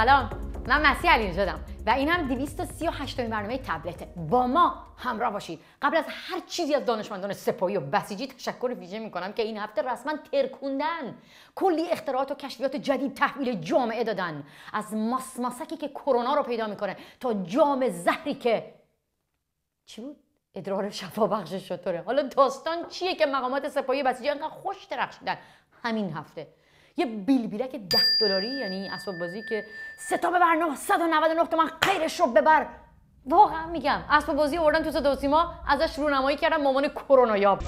سلام، من مسیح علی‌نژادم و این هم 238مین برنامه تبلته. با ما همراه باشید. قبل از هر چیزی از دانشمندان سپاهی و بسیجی تشکر ویژه میکنم که این هفته رسما ترکوندن، کلی اختراعات و کشفیات جدید تحویل جامعه دادن، از ماسکی که کرونا رو پیدا میکنه تا جام زهری که چی بود؟ ادرار شفابخش شطوره. حالا داستان چیه که مقامات سپاهی بسیجی انقدر خوش درخشیدن همین هفته؟ یه بیلبیلک $10 یعنی اسباب بازی که 3 تا ببر 999 تومن غیرش رو ببر. واقعا میگم اسباب بازی آوردن تو صدا و سیما، ازش رونمایی کردن مامان کرونا یاب.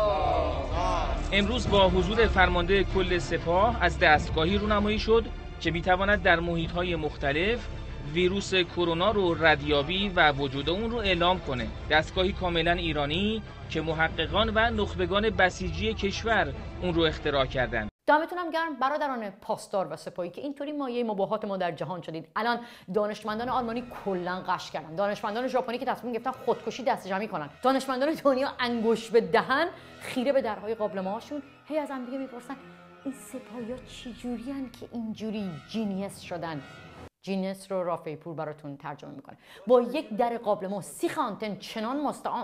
امروز با حضور فرمانده کل سپاه از دستگاهی رونمایی شد که میتواند در محیط‌های مختلف ویروس کرونا رو ردیابی و وجود اون رو اعلام کنه. دستگاهی کاملا ایرانی که محققان و نخبگان بسیجی کشور اون رو اختراع کردند. دمتونم گرم برادران پاسدار و سپاهی که اینطوری مایه مباهات ما در جهان شدید. الان دانشمندان آلمانی کلا قش کردن، دانشمندان ژاپنی که تصمیم گرفتن خودکشی دست جمعی کنن، دانشمندان دنیا انگشت به دهن خیره به درهای قابلمه‌هاشون هی از هم دیگه میپرسن این سپاهی‌ها چه جوریان که اینجوری جینیس شدن. جینیس رو رافعی پور براتون ترجمه میکنه. با یک در قابلمه 30 آنتن چنان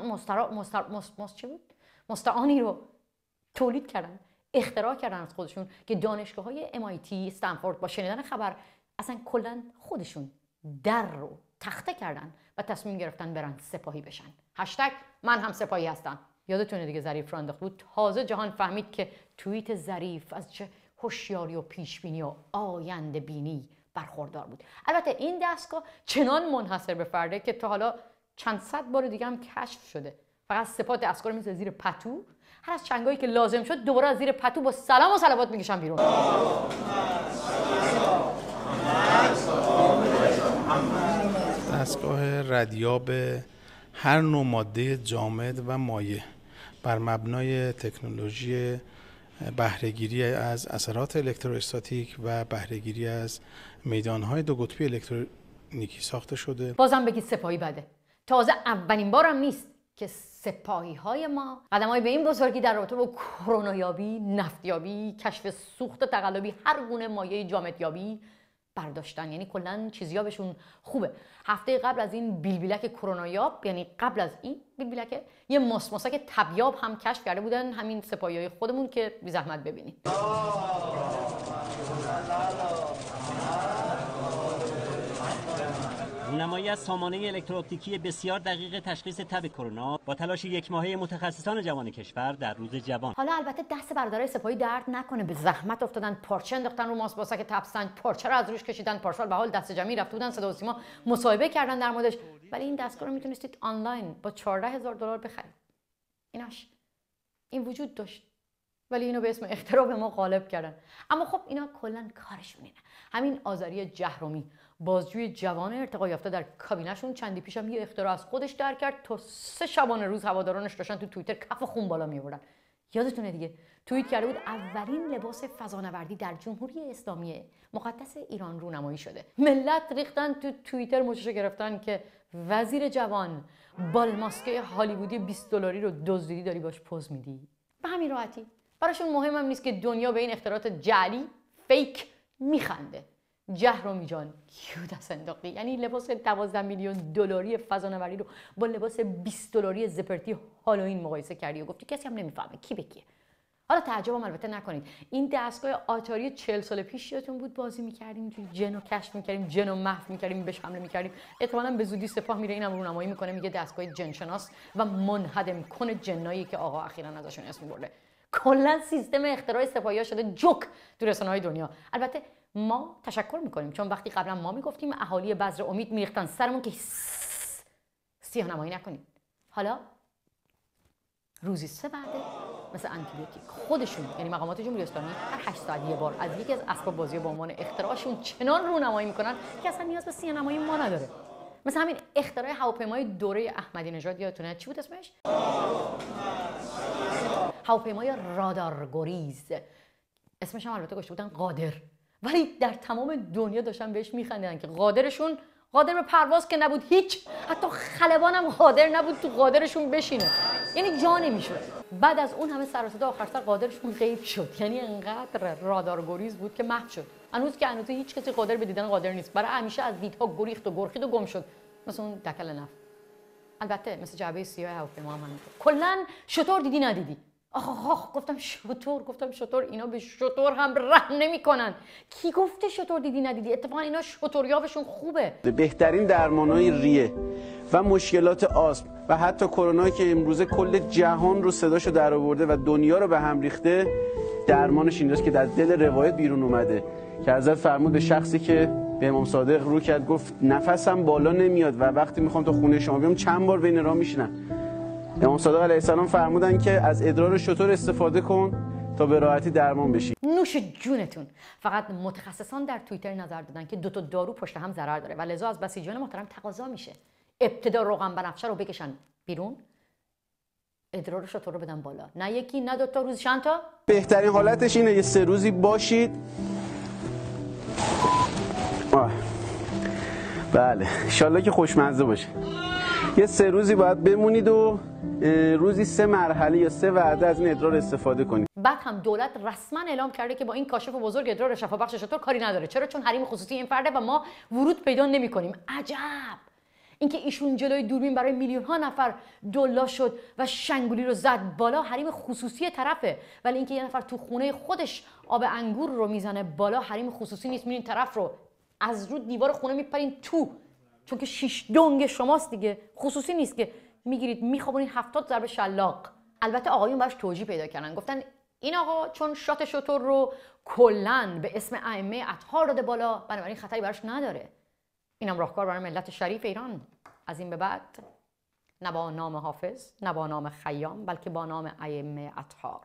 مستعانی رو تولید کردن، اختراع کردن از خودشون که دانشگاه‌های MIT، استنفورد با شنیدن خبر اصلا کلا خودشون در رو تخته کردن و تصمیم گرفتن برن سپاهی بشن. هشتگ من هم سپاهی هستم. یادتونه دیگه ظریف رو انداخت بود. تازه جهان فهمید که توییت ظریف از چه هوشیاری و پیشبینی و آینده بینی برخوردار بود. البته این دستگاه چنان منحصر به فرده که تا حالا چند صد بار دیگه هم کشف شده. فقط سپاه دستگاه رو میذاره زیر پتو، هر از چنگایی که لازم شد دوباره از زیر پتو با سلام و صلوات میکشن بیرون. دستگاه ردیاب هر نوع ماده جامد و مایع بر مبنای تکنولوژی بهره‌گیری از اثرات الکتروستاتیک و بهره‌گیری از میدانهای دو قطبی الکترونیکی ساخته شده. بازم بگید سپاهی بده. تازه اولین بارم نیست که سپاهی‌های ما قدم‌های به این بزرگی در رابطه با کرونایابی، نفتیابی، کشف سوخت تقلبی، هر گونه مایع جامدیابی برداشتن. یعنی کلاً چیزیابشون خوبه. هفته قبل از این بیلبیلک کرونایاب، یعنی قبل از این بیلبیلک، یه ماسک تبیاب هم کشف کرده بودن همین سپاهی‌های خودمون که بی زحمت ببینید. رونمایی از سامانه الکترواپتیکی بسیار دقیق تشخیص تب کرونا با تلاش 1 ماهه متخصصان جوان کشور در روز جوان. حالا البته دست برادرای سپاهی درد نکنه، به زحمت افتادن، پارچه انداختن رو ماسک تبستن، پارچه رو از روش کشیدن، پارسال به حال دست جمعی رفته بودن صدا و سیما مصاحبه کردن در موردش. ولی این دستگاه رو میتونستید آنلاین با $14,000 بخرید. این وجود داشت، ولی اینو به اسم اختراع به ما غالب کردن. اما خب اینا کلا کارشون اینه. همین آذری جهرمی، بازجوی جوان ارتقا یافته، در کابینه‌شون چندی پیشم یه اختراع از خودش در کرد تا 3 شبانه روز هوادارانش داشتن تو توییتر کف خون بالا می‌آوردن. یادتونه دیگه توییت کرده بود اولین لباس فضانوردی در جمهوری اسلامی مقدس ایران رونمایی شده. ملت ریختن تو توییتر موشش گرفتن که وزیر جوان بال ماسکه هالیوودی $20 رو دزدیدی داری باش پوز میدی. به همین راحتی. براشون مهم هم نیست که دنیا به این اختراعات جعلی فیک میخنده. جهرمی جان کیو دست انداختی؟ یعنی لباس $12 میلیون فضانوردی رو با لباس $20 زپرتی هالوئین مقایسه کردی و گفتی کسی هم نمیفهمه کی به کیه. حالا تعجبم البته نکنید، این دستگاه آتاری 40 سال پیش یادتون بود بازی میکردیم، توی جن رو کشف میکردیم، جن رو محو میکردیم، بهش حمله میکردیم. احتمالاً به زودی سپاه میره اینم رونمایی میکنه، میگه دستگاه جنشناس و منهدم کن جنایی که آقا اخیراً ازشون اسم برده. کلا سیستم اختراع سپاهی‌ها شده جوک تو رسانه‌های دنیا. البته ما تشکر میکنیم چون وقتی قبلا ما میگفتیم اهالی بذر امید میریختن سرمون که سیاه‌نمایی نکنید. حالا روزی 3 وعده مثل آنتیبیوتیک خودشون، یعنی مقامات جمهوری اسلامی، هر 8 ساعت یه بار از یکی از اسباب بازی به عنوان اختراعشون چنان رونمایی میکنن که اصلا نیاز به سیاه‌نمایی ما نداره. مثل همین اختراع هواپیمای دوره احمدی نژاد، یادتونه چی بود اسمش؟ هواپیمای رادارگریز. اسمش هم البته گذاشته بودن قادر، ولی در تمام دنیا داشتن بهش میخندیدن که قادرشون قادر به پرواز که نبود، هیچ، حتی خلبان هم قادر نبود تو قادرشون بشینه. یعنی جا نمیشد. بعد از اون همه سر و صدا آخر سر قادرشون غیب شد، یعنی انقدر رادارگریز بود که محو شد. هنوز هیچ کسی قادر به دیدن قادر نیست. برای همیشه از دیدها گریخت و گرخید و گم شد، مثل اون دکل نفت. البته مثل جعبه سیاه هواپیما هم همینطور. کلا شطور دیدی ندیدی؟ آخ گفتم شطور اینا به شطور هم رحم نمیکنن. کی گفته شطور دیدی ندیدی؟ اتفاقا اینا شطوریابشون خوبه. بهترین درمانای ریه و مشکلات آسم و حتی کرونا که امروزه کل جهان رو صداشو در آورده و دنیا رو به هم ریخته، درمانش اینجاست که در دل روایت بیرون اومده که حضرت فرمود به شخصی که به امام صادق رو کرد، گفت نفسم بالا نمیاد و وقتی میخوام تا خونه شما بیام چند بار بین راه میشینم. امام صادق علیه السلام فرمودن که از ادرار شتر استفاده کن تا به راحتی درمان بشی. نوش جونتون. فقط متخصصان در توییتر نظر دادن که 2 تا دارو پشت هم ضرر داره و لذا از بسیجان محترم تقاضا میشه ابتدا روغن بنفشه رو بکشن بیرون، ادرار شتر رو بدن بالا، نه یکی نه 2 تا، روز چند تا. بهترین حالتش اینه یه 3 روزی باشید. بله انشالله که خوشمزه باشه. یه 3 روزی باید بمونید و روزی 3 مرحله یا 3 وعده از این ادرار استفاده کنید. بعد هم دولت رسما اعلام کرده که با این کاشف بزرگ ادرار شفابخش شتر کاری نداره. چرا؟ چون حریم خصوصی این فرده و ما ورود پیدا نمی‌کنیم. عجب. اینکه ایشون جلوی دوربین برای میلیون ها نفر دلا شد و شنگولی رو زد بالا، حریم خصوصی طرفه. ولی اینکه یه نفر تو خونه خودش آب انگور رو میزنه بالا، حریم خصوصی نیست. میرین طرف رو از رو دیوار خونه میپرین تو، چون که 6 دنگ شماست دیگه، خصوصی نیست که میگیرید میخوابونید 70 ضربه شلاق. البته آقایون براش توجیه پیدا کردن، گفتن این آقا چون شات شتر رو کلاً به اسم ائمه اطهار داده بالا، بنابراین خطری براش نداره. اینم راهکار برای ملت شریف ایران. از این به بعد نه با نام حافظ، نه با نام خیام، بلکه با نام ائمه اطهار.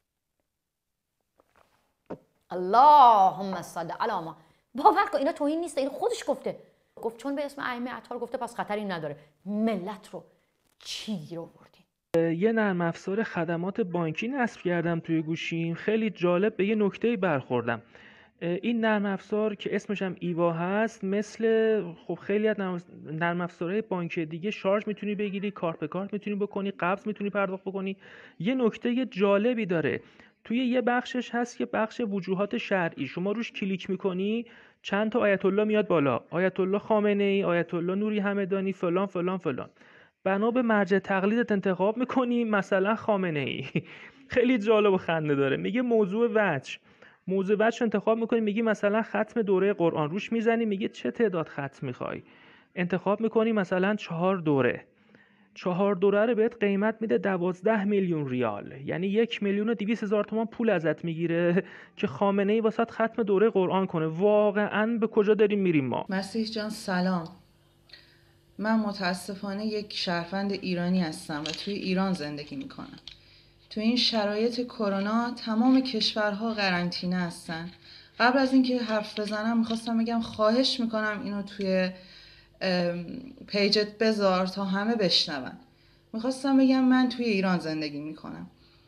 اللهم صل علی محمد. باور کن اینا توهین نیست، این خودش گفته. گفت چون به اسم ائمه اطهار گفته پس خطری نداره. ملت رو چی گیر آوردین؟ یه نرم افزار خدمات بانکی نصب کردم توی گوشیم. خیلی جالب به یه نکته‌ای برخوردم. این نرم افزار که اسمش هم ایوا هست، مثل خب خیلی از نرم افزارهای بانکی دیگه شارژ میتونی بگیری، کارت به کارت میتونی بکنی، قبض میتونی پرداخت بکنی. یه نکته جالبی داره، توی یه بخشش هست که بخش وجوهات شرعی. شما روش کلیک میکنی چند تا آیت الله میاد بالا، آیت الله خامنه ای، آیت الله نوری همدانی، فلان فلان فلان. بنا به مرجع تقلیدت انتخاب میکنی، مثلا خامنه ای. خیلی جالب و خنده داره. میگه موضوع وجه انتخاب میکنی، میگی مثلا ختم دوره قرآن، روش میزنی میگه چه تعداد ختم میخوای، انتخاب میکنی مثلا 4 دوره. 4 دوره رو بهت قیمت میده 12 میلیون ریال، یعنی 1,200,000 تومان پول ازت میگیره که خامنه ای واسط ختم دوره قرآن کنه. واقعا به کجا داریم میریم ما؟ مسیح جان سلام. من متاسفانه یک شهروند ایرانی هستم و توی ایران زندگی میکنم. تو این شرایط کرونا تمام کشورها قرنطینه هستن. قبل از اینکه حرف بزنم میخواستم بگم خواهش میکنم اینو توی پیجت بذار تا همه بشنون. میخواستم بگم من توی ایران زندگی میکنم.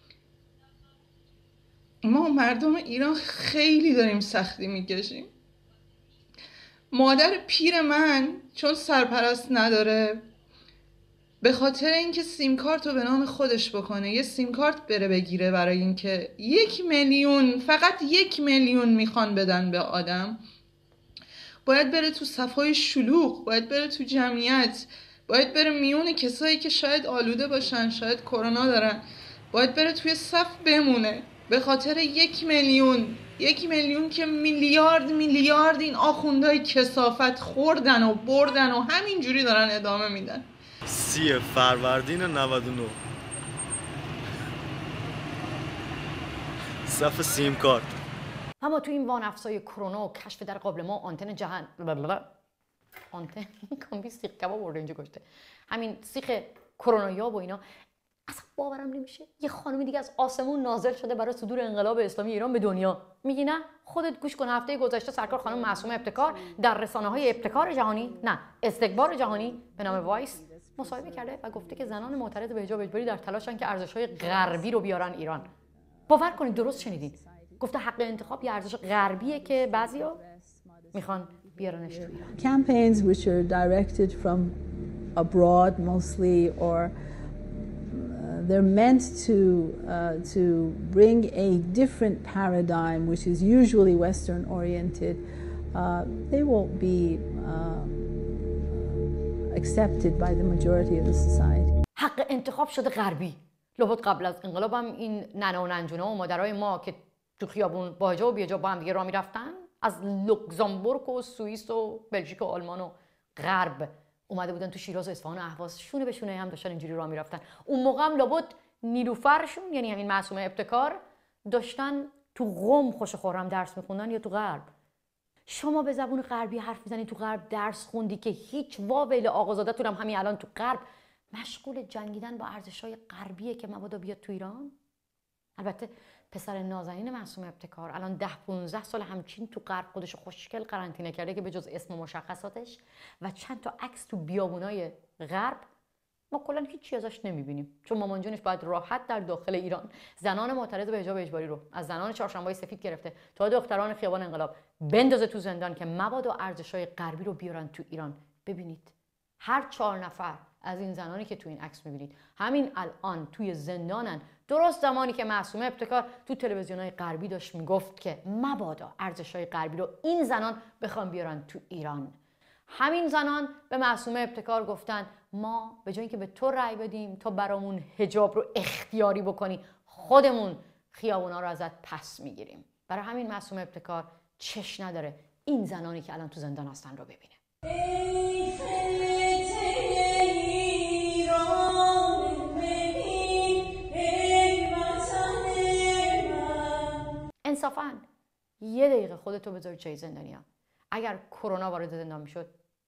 ما مردم ایران خیلی داریم سختی میکشیم. مادر پیر من چون سرپرست نداره، به خاطر اینکه سیم کارت رو به نام خودش بکنه یه سیم کارت بره بگیره برای اینکه 1 میلیون، فقط 1 میلیون میخوان بدن به آدم، باید بره تو صفهای شلوغ، باید بره تو جمعیت، باید بره میون کسایی که شاید آلوده باشن، شاید کرونا دارن، باید بره توی صف بمونه به خاطر 1 میلیون. 1 میلیون که میلیارد این آخوندهای کثافت خوردن و بردن و همینجوری دارن ادامه میدن. 30 فروردین 99 صف سیم کارت. اما تو این وان افزای کرونا و کشف در قابل ما آنتن جهان آنتن کامبی سیخ کباب برده اینجا گشته، همین سیخ کرونایاب و اینا، اصلا باورم نمیشه یه خانمی دیگه از آسمون نازل شده برای صدور انقلاب اسلامی ایران به دنیا. میگی نه؟ خودت گوش کن. هفته گذشته سرکار خانم معصومه ابتکار در رسانه‌های ابتکار جهانی، نه استکبار جهانی به نام وایس مصاحبه کرده و گفته که زنان معترض به حجاب اجباری در تلاشن که ارزش‌های غربی رو بیارن ایران. باور کنید درست شنیدین، گفته حق انتخاب یه ارزش غربیه که بعضیا میخوان بیارنش تو ایران. Campaigns which are directed from abroad mostly or they're meant to bring a different paradigm, which is usually Western oriented. They won't be accepted by the majority of the society. حق انتخاب شده غربی. لابد قبل از انقلاب هم این ننه و ننجونا و مادرای ما که تو خیابون با حجاب و بی‌حجاب با هم دیگه راه میرفتن، از لوکزامبورگ و سوئیس و بلژیک و آلمان و غرب اومده بودن تو شیراز و اصفهان و اهواز، شونه به شونه هم داشتن اینجوری راه میرفتن. اون موقع هم لابد نیلوفرشون، یعنی همین معصومه ابتکار، داشتن تو قم خوش خورم درس میخوندن یا تو غرب. شما به زبون غربی حرف میزنی، تو غرب درس خوندی که هیچ واویل آقازاده‌تون هم همین الان تو غرب مشغول جنگیدن با ارزش‌های غربیه که مبادا بیاد تو ایران. البته پسر نازنین معصومه ابتکار الان 10-15 سال همچین تو غرب خودش خوشگل قرنطینه کرده که به جز اسم و مشخصاتش و چند تا عکس تو بیابونای غرب ما کلا هیچی ازش نمیبینیم، چون مامان جونش باید راحت در داخل ایران زنان معترض به حجاب اجباری رو از زنان چهارشنبه سفید گرفته تا دختران خیابان انقلاب بندازه تو زندان که مبادا ارزش‌های غربی رو بیارن تو ایران. ببینید هر 4 نفر از این زنانی که تو این عکس میبینید همین الان توی زندانن، درست زمانی که معصومه ابتکار تو تلویزیون‌های غربی داشت میگفت که مبادا ارزش‌های غربی رو این زنان بخوام بیارن تو ایران. همین زنان به معصومه ابتکار گفتن ما به جای اینکه به تو رأی بدیم تا برامون حجاب رو اختیاری بکنی، خودمون خیابونا رو ازت پس میگیریم. برای همین معصومه ابتکار چش نداره این زنانی که الان تو زندان هستن رو ببینه. انصافاً یه دقیقه خودتو بذار جای زندانیا. اگر کرونا وارد زندان میشد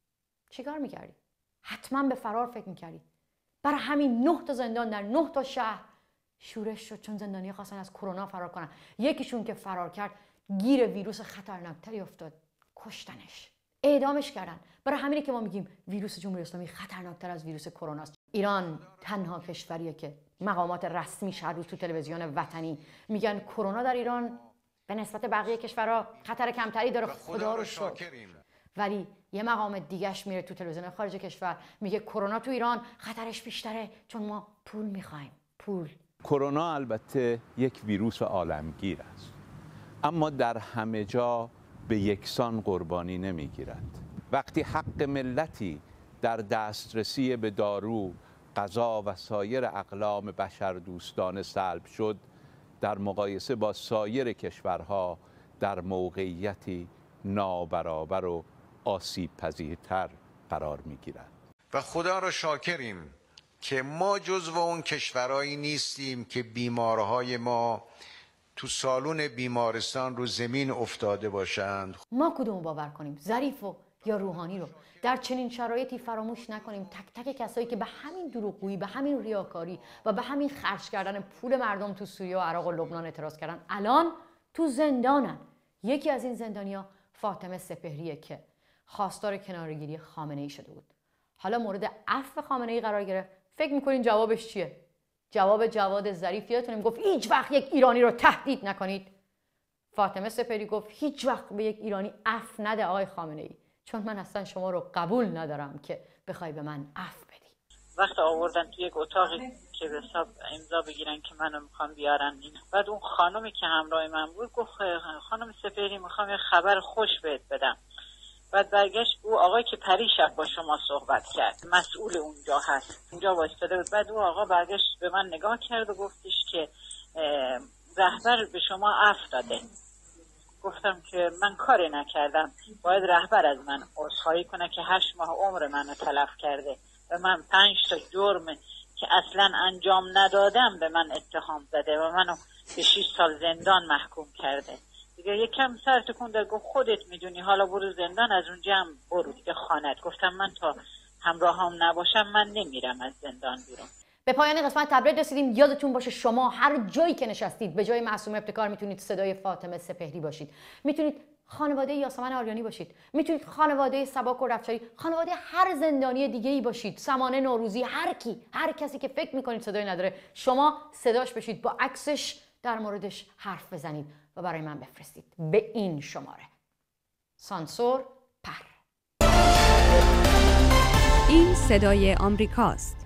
چیکار میکردی؟ حتما به فرار فکر میکردی. برای همین 9 تا زندان در 9 تا شهر شورش شد چون زندانیا خواستن از کرونا فرار کنن. یکیشون که فرار کرد گیر ویروس خطرناکتری افتاد، کشتنش، اعدامش کردن. برای همینه که ما میگیم ویروس جمهوری اسلامی خطرناکتر از ویروس کرونا است. ایران تنها کشوریه که مقامات رسمی هر روز تو تلویزیون وطنی میگن کرونا در ایران به نسبت بقیه کشورها خطر کمتری داره، خدا رو شکر. ولی یه مقام دیگه‌اش میره تو تلویزیون خارج کشور میگه کرونا تو ایران خطرش بیشتره چون ما پول میخوایم، پول. کرونا البته یک ویروس عالمگیر است، اما در همه جا به یکسان قربانی نمیگیرد. وقتی حق ملتی در دسترسی به دارو، غذا و سایر اقلام بشردوستانه سلب شد، در مقایسه با سایر کشورها در موقعیتی نابرابر و آسیب پذیرتر قرار میگیرد. و خدا را شاکریم که ما جزو اون کشورهایی نیستیم که بیمارهای ما تو سالون بیمارستان رو زمین افتاده باشند. ما کدوم باور کنیم؟ ظریف و یا روحانی رو در چنین شرایطی فراموش نکنیم. تک تک کسایی که به همین دروغگویی، به همین ریاکاری و به همین خرج کردن پول مردم تو سوریه و عراق و لبنان اعتراض کردن الان تو زندانن. یکی از این زندانیا فاطمه سپهریه که خواستار کناره‌گیری خامنه‌ای شده بود. حالا مورد عفو خامنه‌ای قرار گرفت. فکر می‌کنین جوابش چیه؟ جواب جواد ظریف یادتونه گفت هیچ وقت یک ایرانی رو تهدید نکنید. فاطمه سپهری گفت هیچ وقت به یک ایرانی عفو نده آقای خامنه‌ای، چون من اصلا شما رو قبول ندارم که بخوای به من عفو بدی. وقت آوردن توی یک اتاقی که به حساب امضا بگیرن که منو میخوام بیارن، بعد اون خانمی که همراه من بود گفت خانم سپهری میخوام یه خبر خوش بهت بدم. بعد برگشت او آقایی که پریشب با شما صحبت کرد، مسئول اونجا هست، اونجا وایساده بود. بعد او آقا برگشت به من نگاه کرد و گفتش که رهبر به شما عفو داده. گفتم که من کاری نکردم، باید رهبر از من عذرخواهی کنه که 8 ماه عمر منو تلف کرده و من 5 تا جرم که اصلا انجام ندادم به من اتهام زده و منو به 6 سال زندان محکوم کرده. دیگه یکم سر تکون داد، گفت خودت میدونی، حالا برو زندان، از اونجا هم برو دیگه خانت. گفتم من تا همراهم نباشم من نمیرم از زندان بیرون. به پایان قسمت تبریک رسیدیم. یادتون باشه شما هر جایی که نشستید به جای معصومه ابتکار میتونید صدای فاطمه سپهری باشید، میتونید خانواده یاسمن آریانی باشید، میتونید خانواده سباک و رفشاری، خانواده هر زندانی دیگه‌ای باشید، سمانه نوروزی، هر کسی که فکر میکنید صدایی نداره شما صداش بشید، با عکسش در موردش حرف بزنید و برای من بفرستید به این شماره سانسور پر. این صدای آمریکاست.